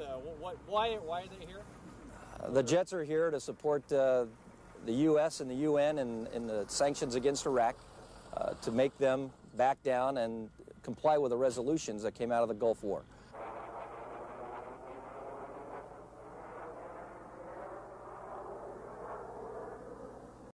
Why are they here? The jets are here to support the U.S. and the UN in the sanctions against Iraq, to make them back down and comply with the resolutions that came out of the Gulf War.